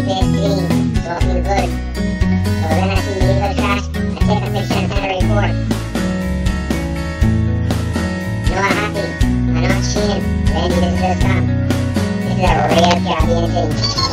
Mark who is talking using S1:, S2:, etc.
S1: PS3, so I feel good. So then I see illegal trash, I take a picture and send a report. Not happy, I'm not Shane, Randy, this is a scam. This is a real Caribbean thing.